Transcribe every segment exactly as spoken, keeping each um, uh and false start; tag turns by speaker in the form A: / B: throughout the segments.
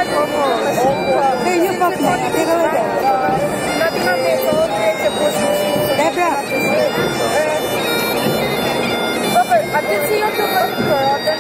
A: Venha um pouquinho, fica legal. Débora.
B: I did see your girl.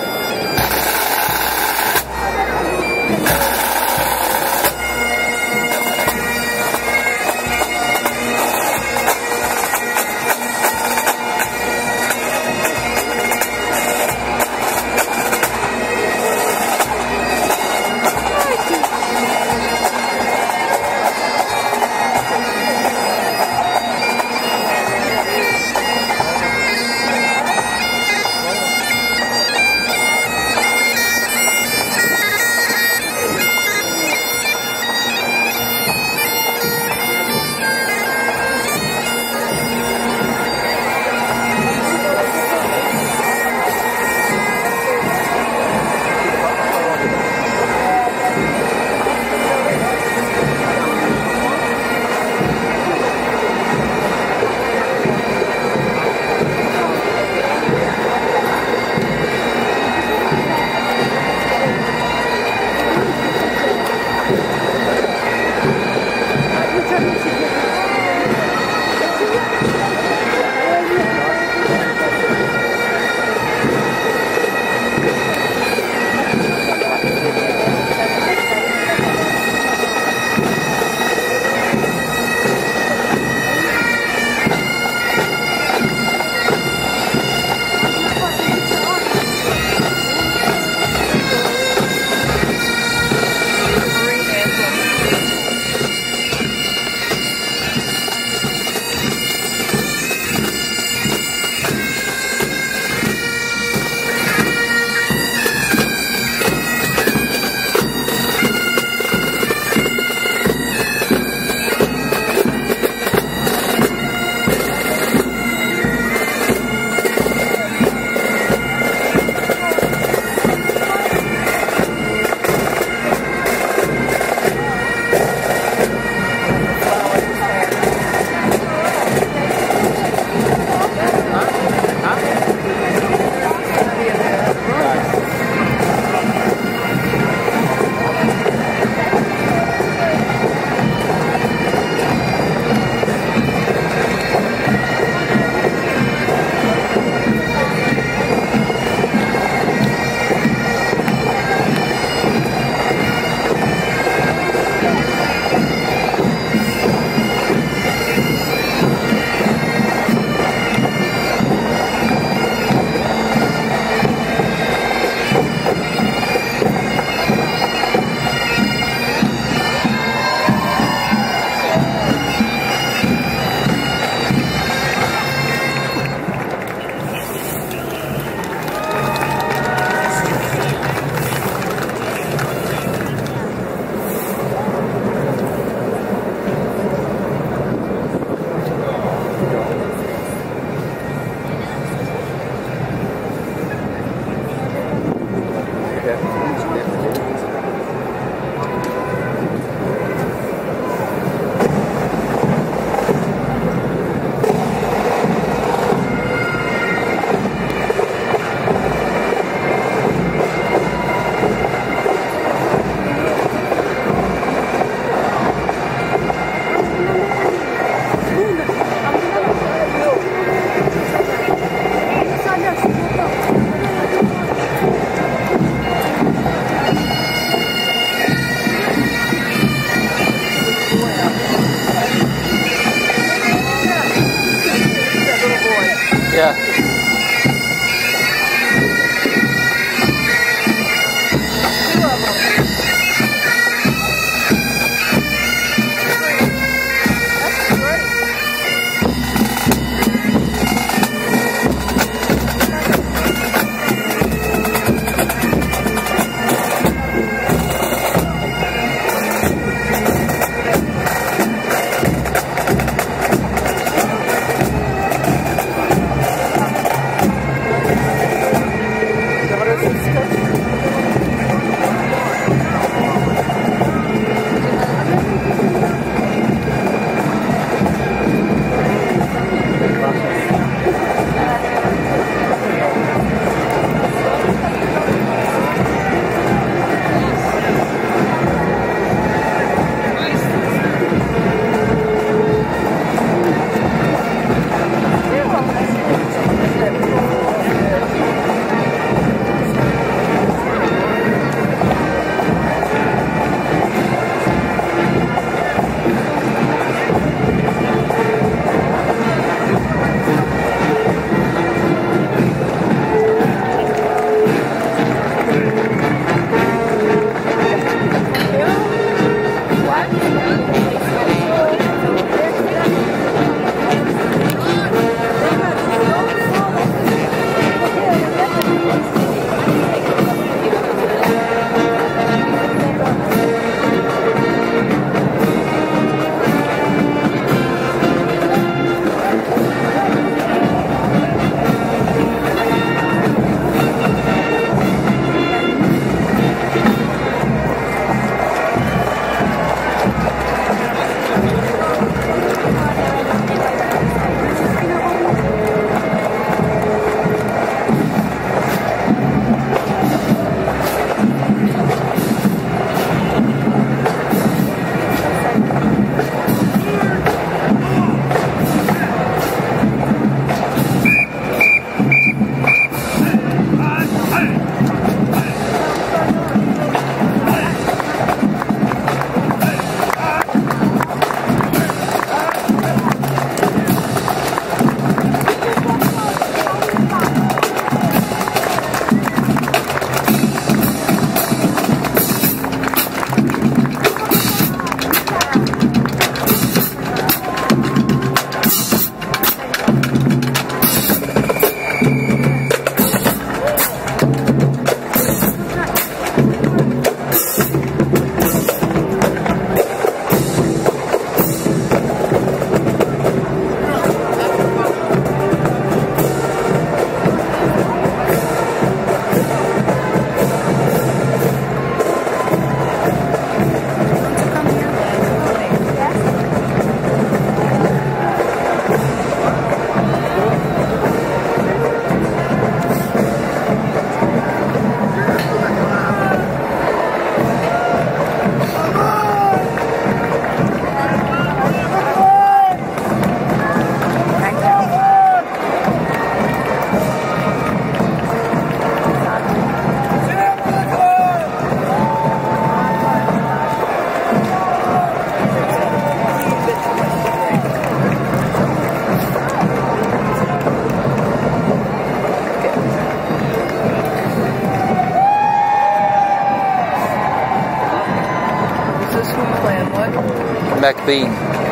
B: Clan what?
C: McBean.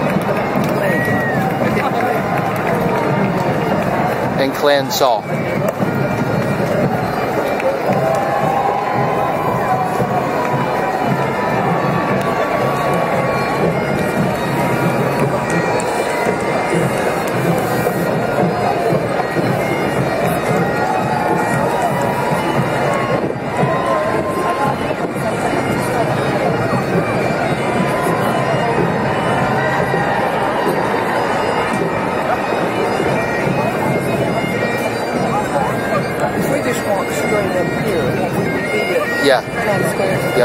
C: And Clan Saw. Yeah. Yep.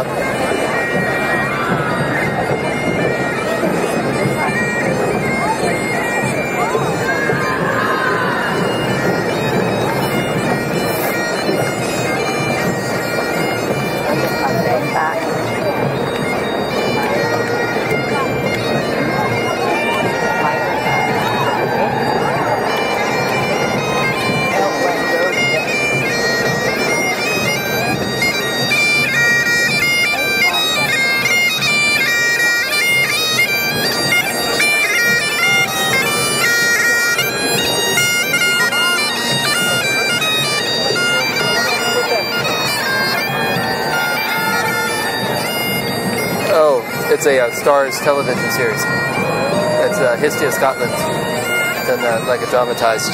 C: It's a uh, Starz television series. It's uh, History of Scotland, done uh, like a dramatized.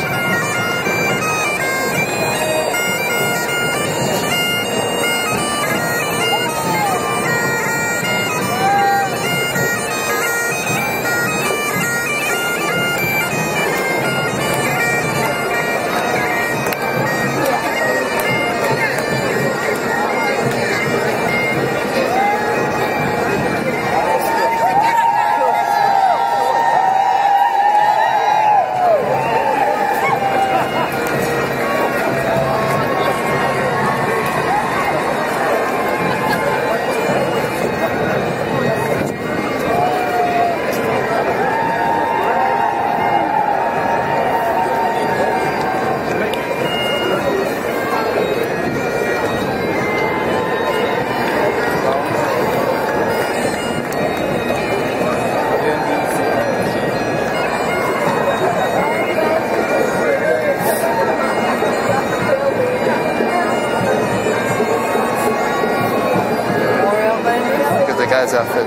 C: Guy's outfit.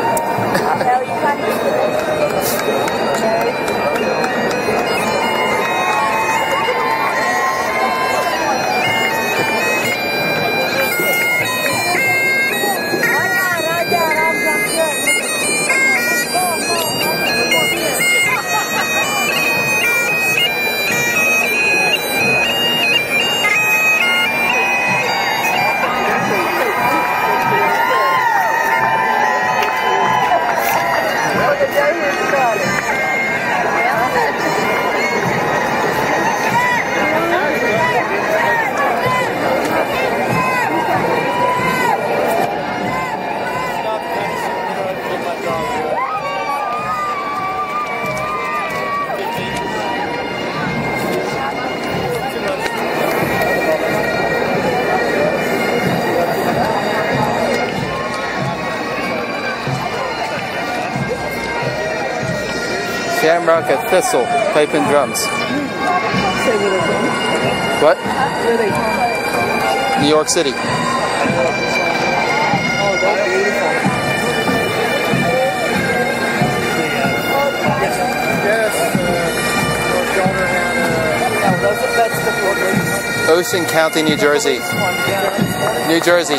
C: Shamrock at Thistle, pipe and drums. What?
B: Where are they from?
C: New York City.
B: Oh, that's beautiful. Yes, uh, those are vegetables.
C: Ocean County, New Jersey. New Jersey.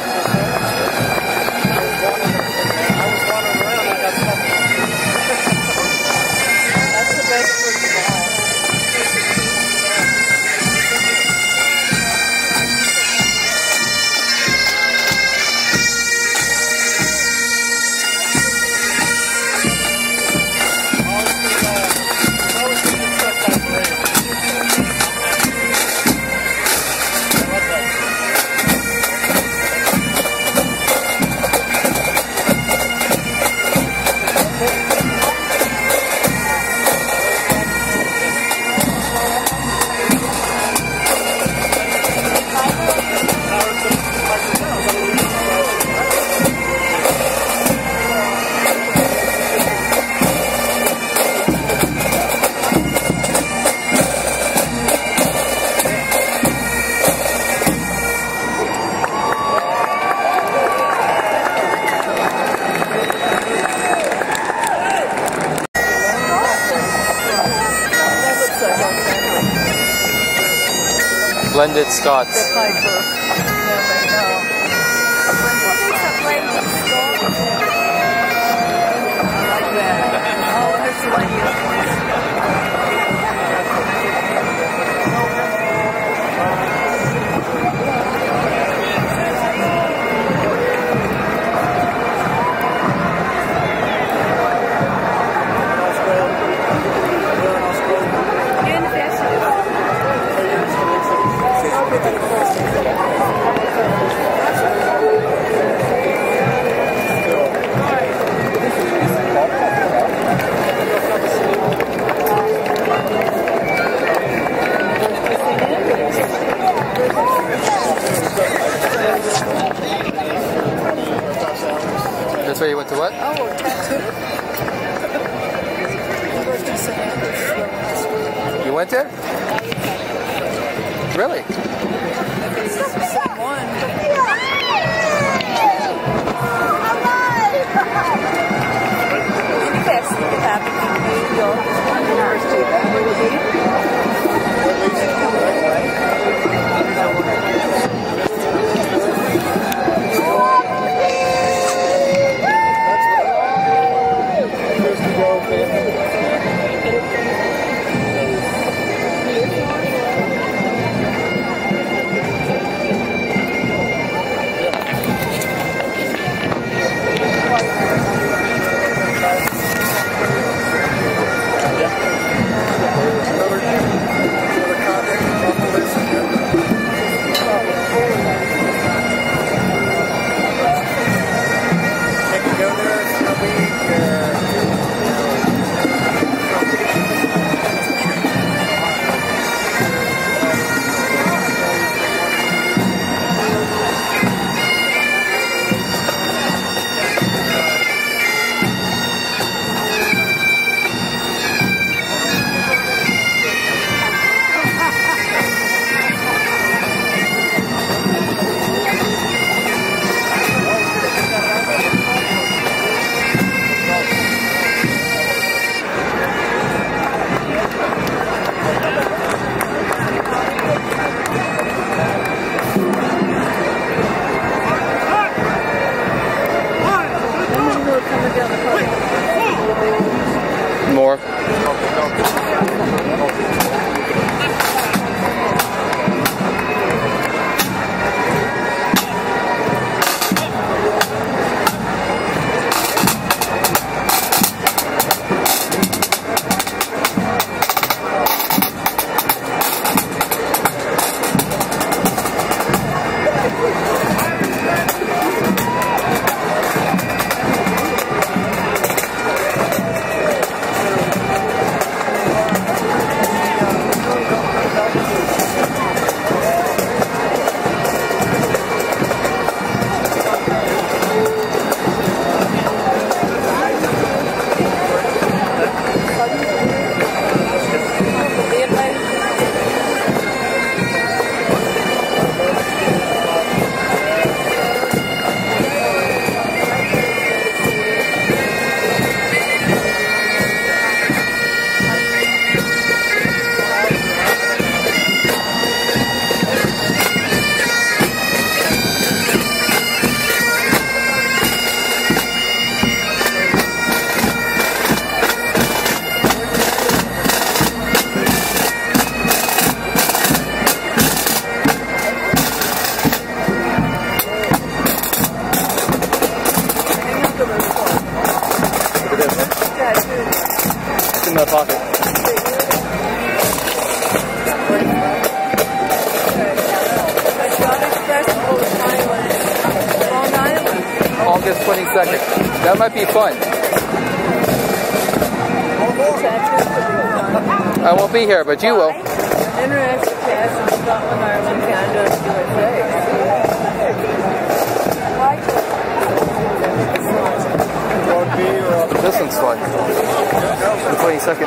C: Blended Scots.
B: The Piper.
C: That's where you went to what?
B: Oh, tattoo.
C: You went there? Really?
B: One.
C: More. It's in my pocket. August twenty-second. That might be fun. I won't be here, but you will.
B: Interesting test in Scotland, Ireland, Canada, and U S A.
C: This one's fun. The twenty-second.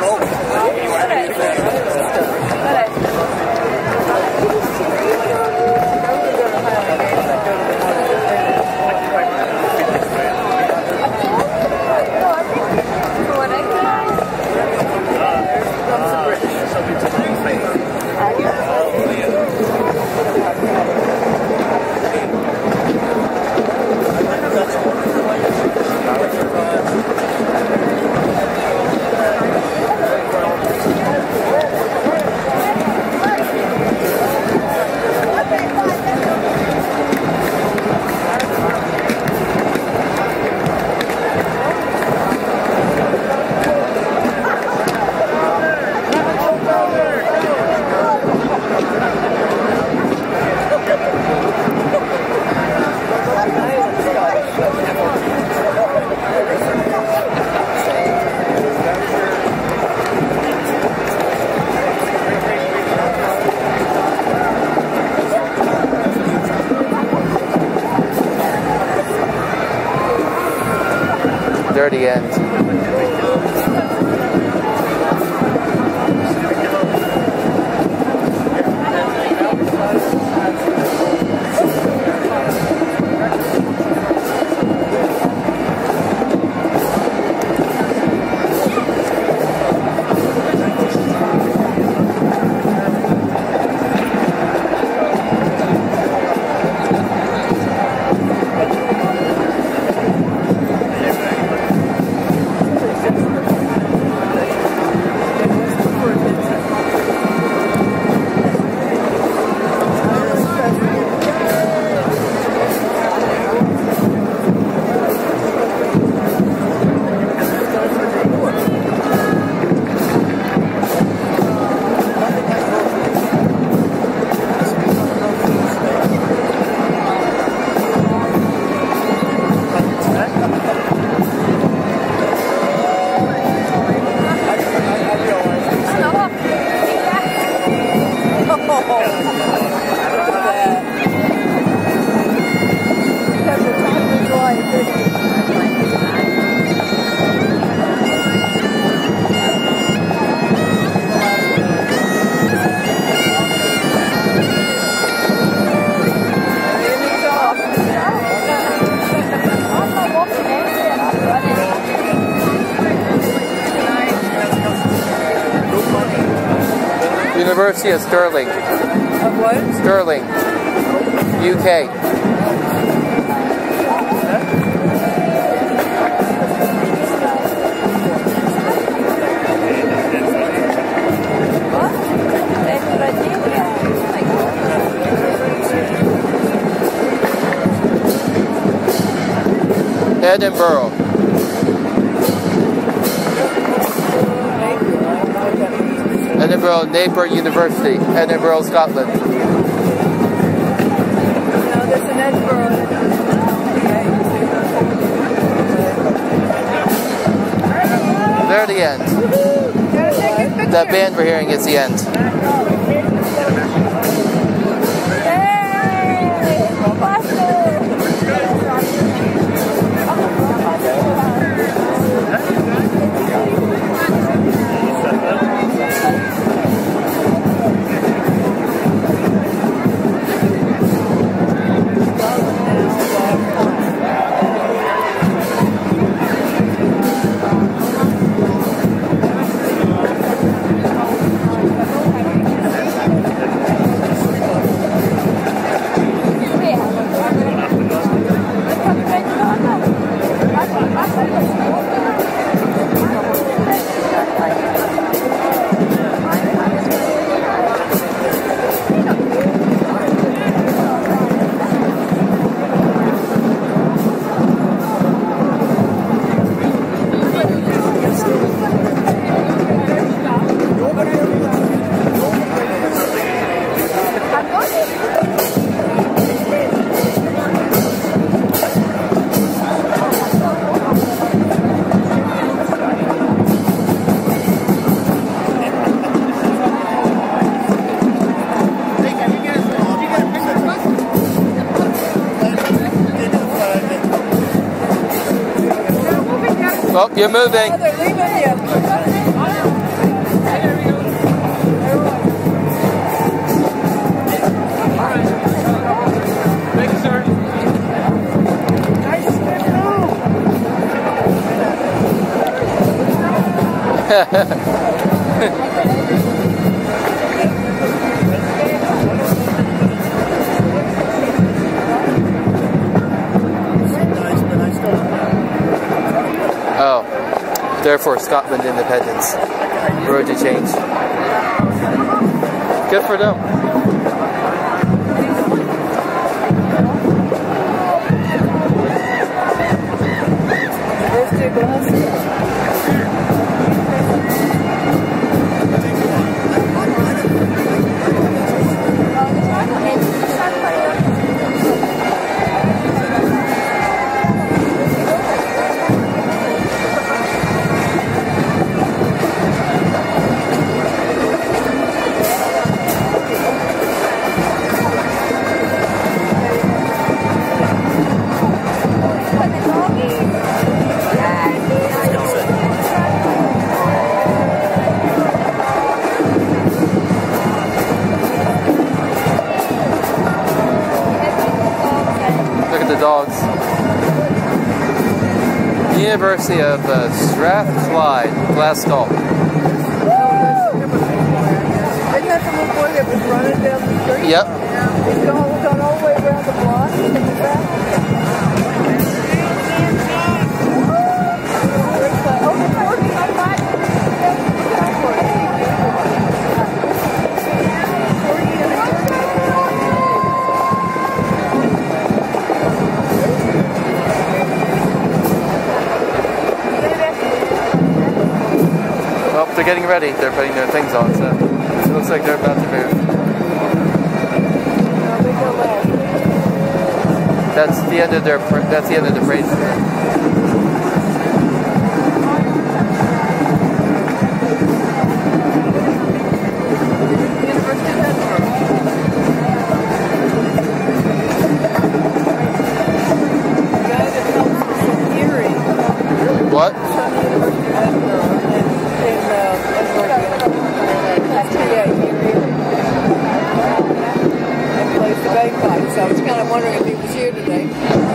C: Dirty end. University of Stirling.
B: Of what?
C: Stirling, U K. Edinburgh. Edinburgh Napier University, Edinburgh, Scotland.
B: No, there's an Edinburgh.
C: There the end. That band we're hearing is the end. Oh, you're moving.
B: Oh, they're leaving you.
D: Thank you, sir.
C: Oh, therefore Scotland independence. Road to change. Good for them.
B: Yeah.
C: University of uh, Strathclyde, Glasgow.
B: Isn't that the little boy that was running down the street?
C: Yep.
B: He's gone, gone all the way around the block and he's back. Oh, the forty, I might.
C: Well, they're getting ready. They're putting their things on, so it looks like they're about to move. That's the end of their. That's the end of the parade. What?
B: So I was kind of wondering if he was here today.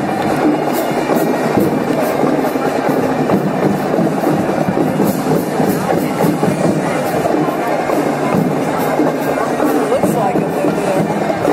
B: Looks like him over there.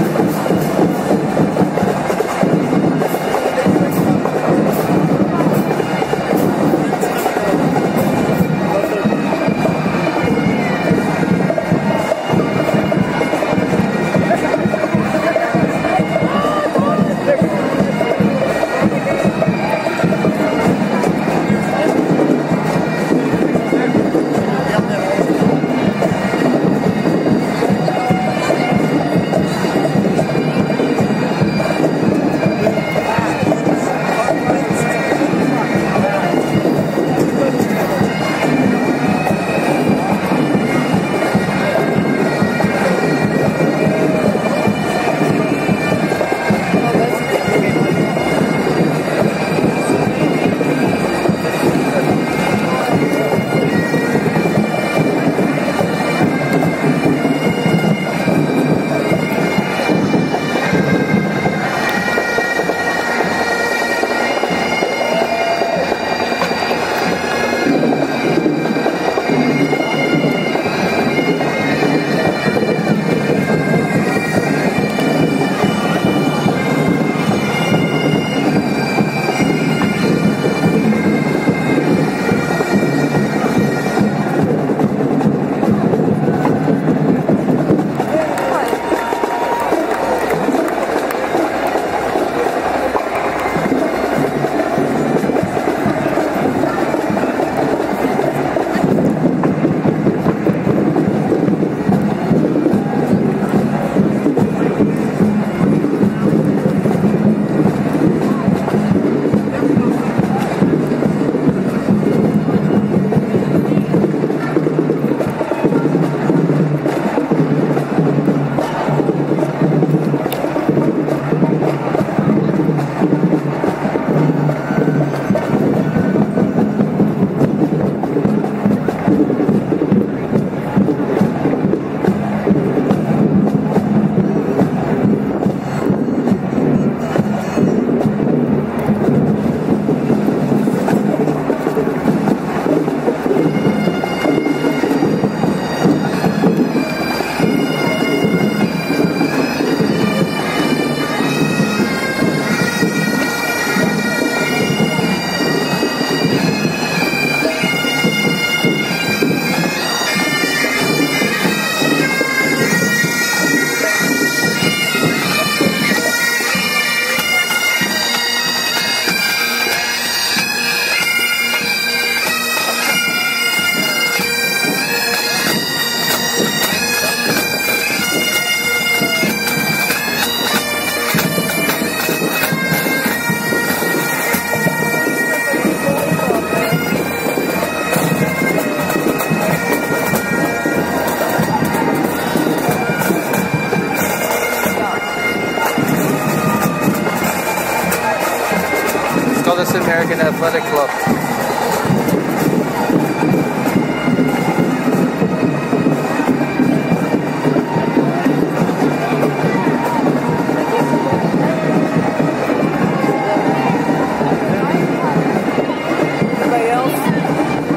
C: American Athletic Club.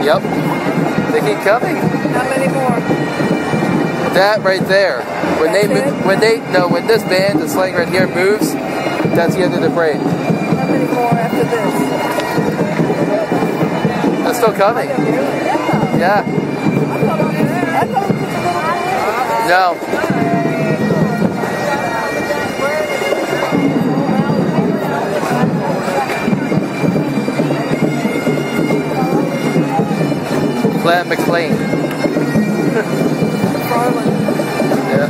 C: Yep. They keep coming.
B: How many more?
C: That right there. When
B: That's
C: they
B: it?
C: when they no when this band, the slang right here moves, that's the end of the parade.
B: How many more after this?
C: That's still coming.
B: Yeah.
C: Yeah.
B: I thought it was, I thought it was a little
C: No. Glenn McLean. Yeah.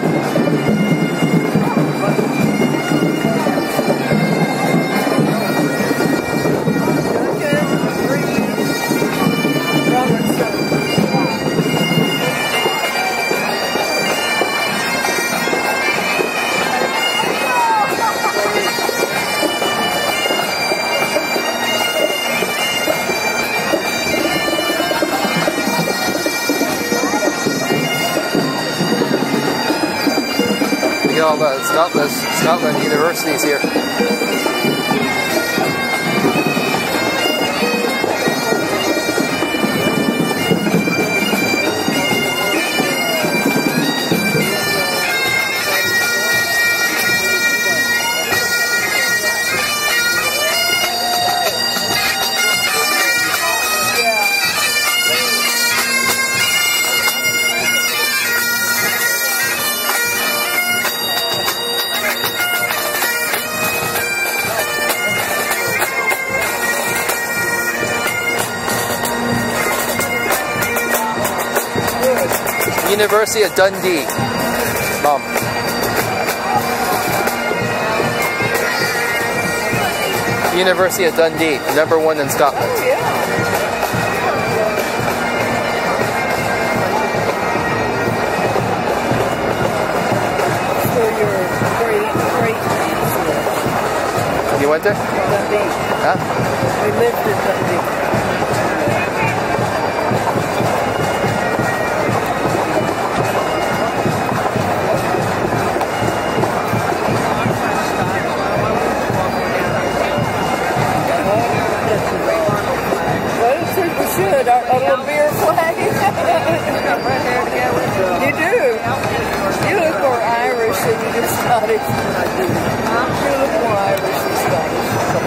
C: All the Scotland, Scotland universities here. University of Dundee. Mom. University of Dundee, number one in Scotland.
B: Oh, yeah. So you're great, great.
C: You went there?
B: Dundee.
C: Huh?
B: We lived in Dundee. Should our, our little beer flag? You do. You look more Irish than you do Scottish. You look more Irish than Scottish.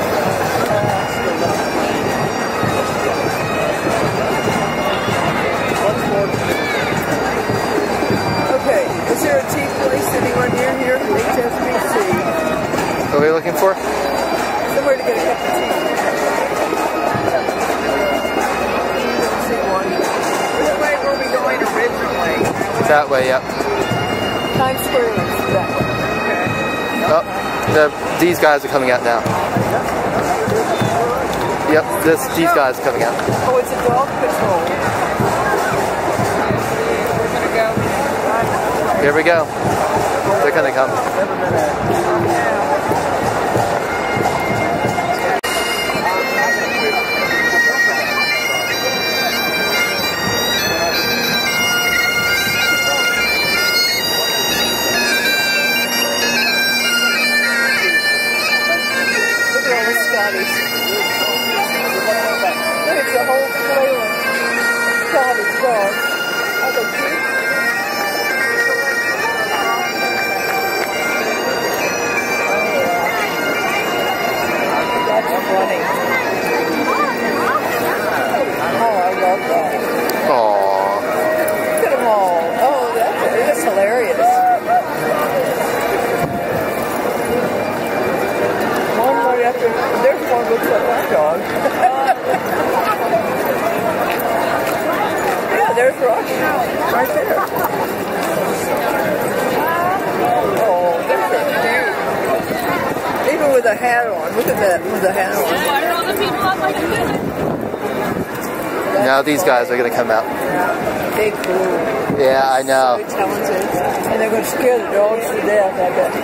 B: Okay, is there a tea place anywhere near here? H S B C.
C: What are we looking for?
B: Somewhere to get a cup of tea.
C: That way, yep.
B: Times Square is that way. Okay.
C: Oh, the, these guys are coming out now. Yep, this these guys are coming out.
B: Oh, it's a dog patrol.
C: Here we go. They're gonna come.
B: Look, it's a whole flow of Scottish dogs. Are they cute? That's funny. Oh, I love that.
C: Aww.
B: Look at them all. Oh, that's, that's hilarious. One right after, there's one looks like my dog. Yeah, there's Rocky. Right there. Oh, they're so cute. Even with a hat on. Look at that, with a hat on.
C: Now these guys are gonna come out.
B: They cool.
C: Yeah, I know.
B: So talented. And they're going to scare the dogs to death, I bet.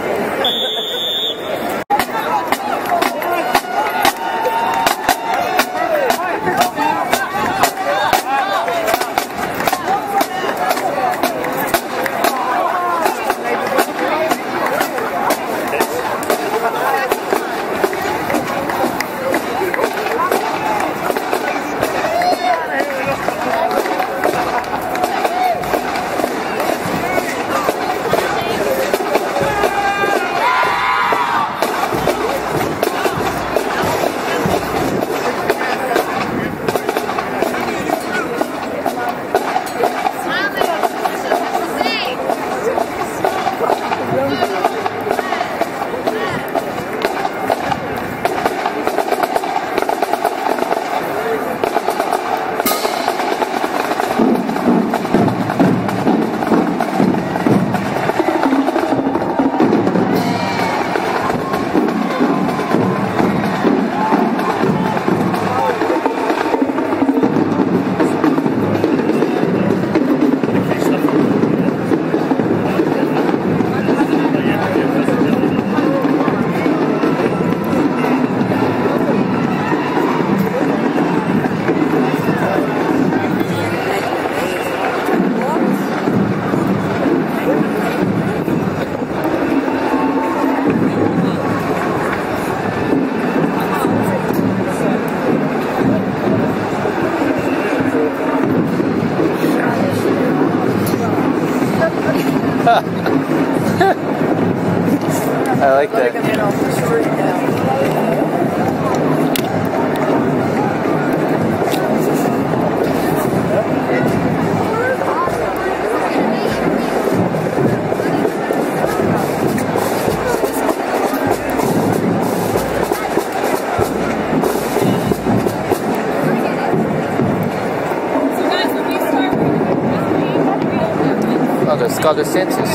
C: Scottish census.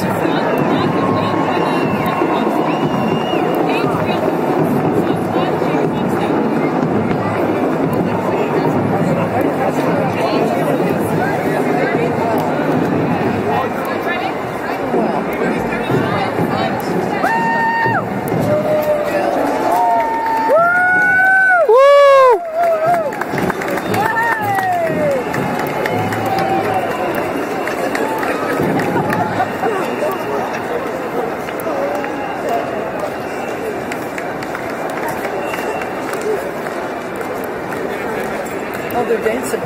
B: Oh, they're dancing.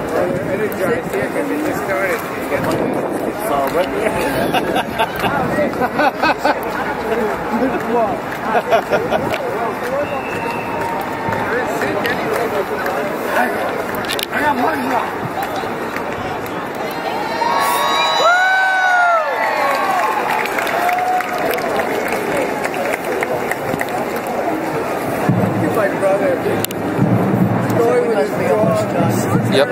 B: My brother. Story with his dog.
C: Yep.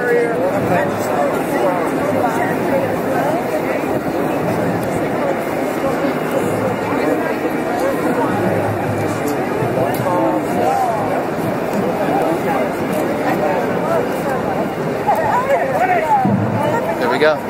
C: There we go.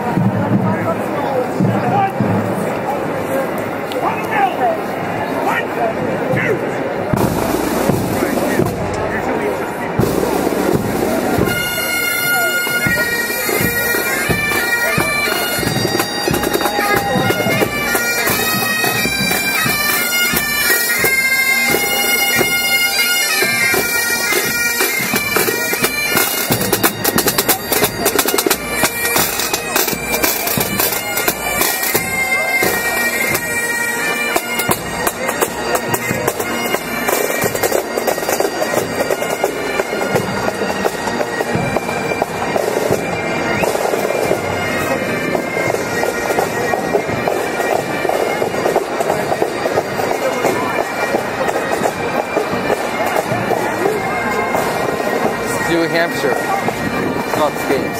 C: New Hampshire Scots Games.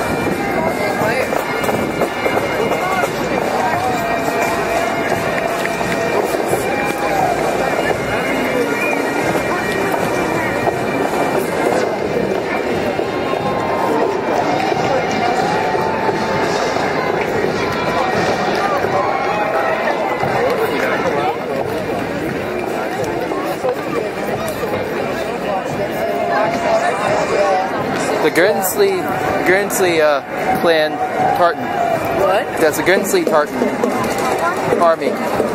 C: The Guernsey, Guernsey uh, clan Tartan.
B: What?
C: That's the Guernsey Tartan army.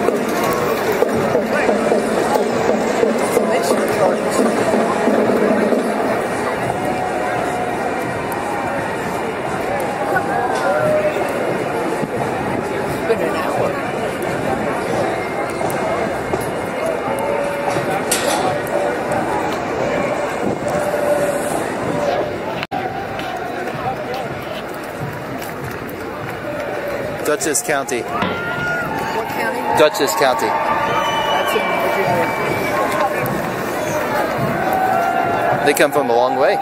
B: It's been an hour.
C: Dutchess County.
B: What county?
C: Dutchess County.
B: That's in Virginia.
C: They come from a long way.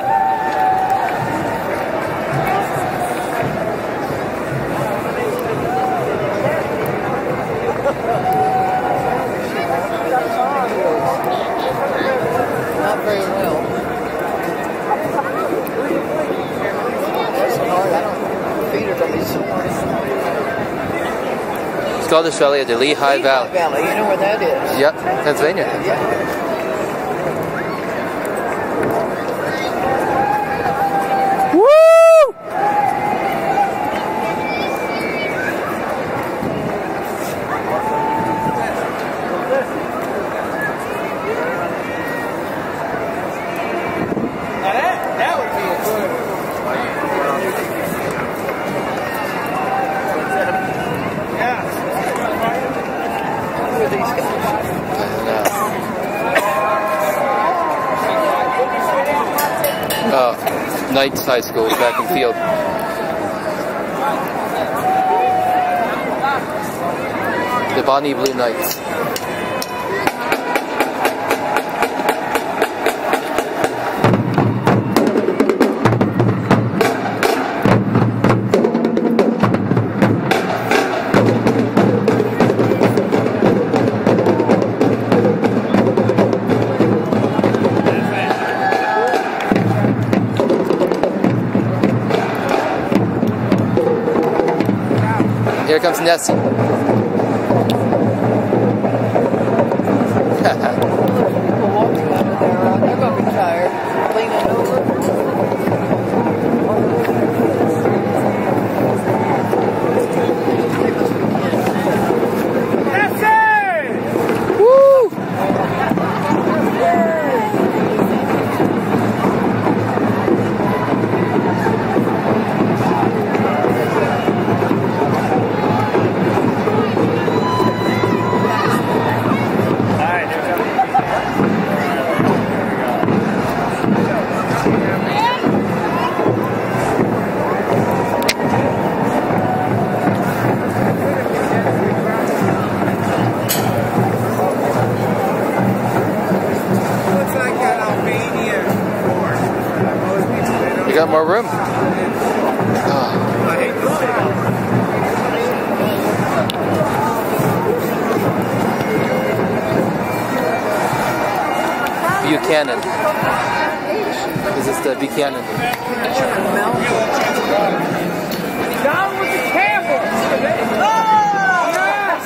B: Not very well. That's hard. I don't feed her from these supports.
C: Scottish Valley of the Lehigh Valley.
B: Valley, you know where that is?
C: Yep, Pennsylvania.
B: Yeah.
C: Uh, Knights High School, back in field. The Bonnie Blue Knights. Here comes Nessie.
B: People walking under there, uh, they're going to be tired. Leaning over.
C: You got more room? Oh. Buchanan. This is the Buchanan.
B: Down with the camel! Oh! Yes!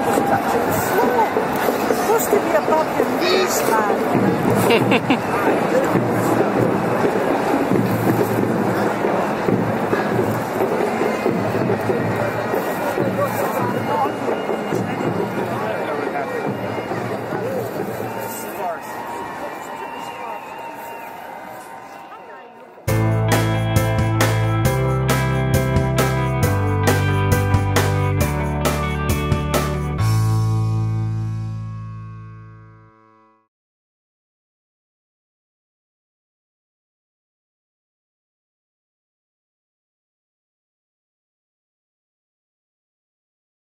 A: Supposed to be a fucking beast, man.